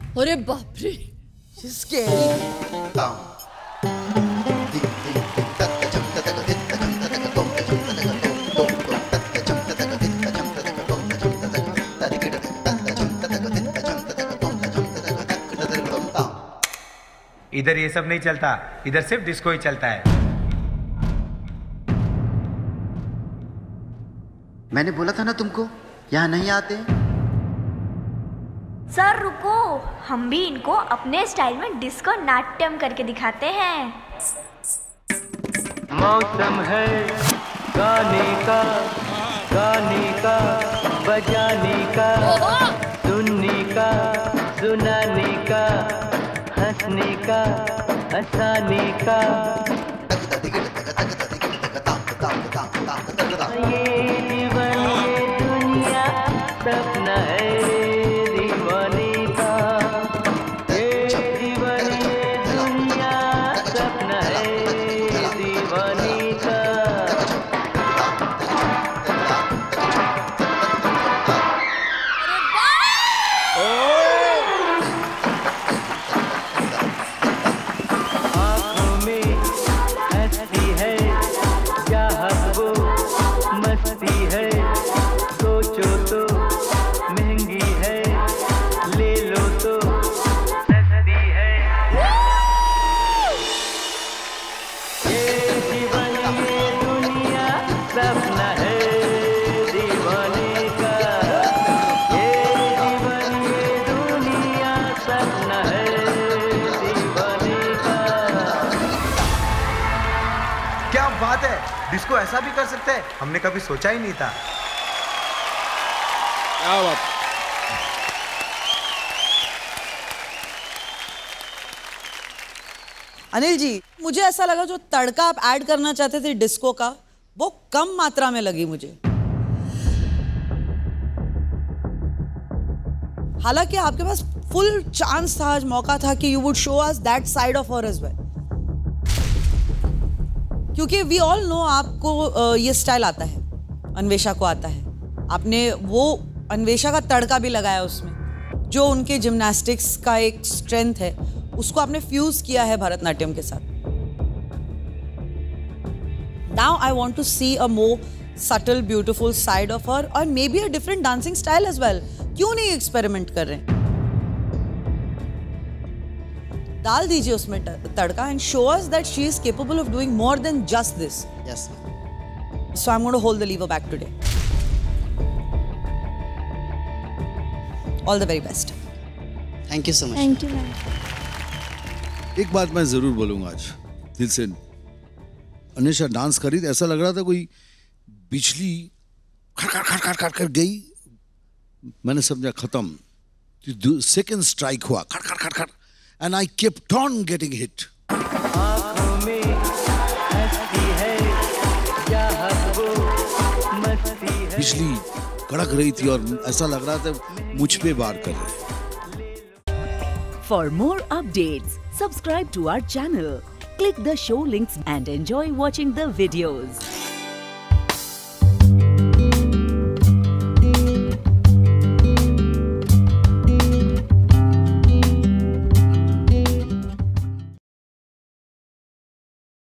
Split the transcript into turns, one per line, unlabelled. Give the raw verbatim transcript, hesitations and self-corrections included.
अरे बाप रे, स्कैरी।
इधर ये सब नहीं चलता, इधर सिर्फ डिस्को ही चलता है।
मैंने बोला था ना तुमको, यहाँ नहीं आते।
सर रुको, हम भी इनको अपने स्टाइल में डिस्को नाट्यम करके दिखाते हैं।
मौसम है गाने का, गाने का, बजाने का, सुनने का, सुनाने का, हंसने का, हंसाने का। ये जीवन ये दुनिया सपना है दीवाने का। ये जीवन ये दुनिया सपना है दीवाने का।
डिस्को ऐसा भी कर सकते हैं, हमने कभी सोचा ही नहीं था।
क्या बात।
अनिल जी, मुझे ऐसा लगा जो तड़का आप ऐड करना चाहते थे डिस्को का, वो कम मात्रा में लगी मुझे। हालांकि आपके पास फुल चांस था, आज मौका था कि you would show us that side of her as well, क्योंकि वी ऑल नो आपको ये स्टाइल आता है, अन्वेषा को आता है। आपने वो अन्वेषा का तड़का भी लगाया उसमें, जो उनके जिम्नास्टिक्स का एक स्ट्रेंथ है, उसको आपने फ्यूज किया है भरतनाट्यम के साथ। Now I want to see a more subtle beautiful side of her, और maybe a different dancing style as well. क्यों नहीं एक्सपेरिमेंट कर रहे हैं? डाल दीजिए उसमें तड़का and show us that she is capable of doing more than just this.
Yes, ma'am.
So I'm going to hold the lever back today. All the very best.
Thank you so much.
Thank you, ma'am.
एक बात मैं जरूर बोलूंगा आज दिल से, Anisha dance करी ऐसा लग रहा था कोई बिजली खड़ खड़ खड़ खड़ कर गई। मैंने समझा खत्म, सेकंड स्ट्राइक हुआ खड़ खड़ खड़ खड़, and I kept on getting hit.
आँखों में हंसती है, चाहत वो मस्ती है।
बिजली कड़क रही थी और ऐसा लग रहा था मुझ पे वार कर रहे।
For more updates, subscribe to our channel, click the show links and enjoy watching the videos.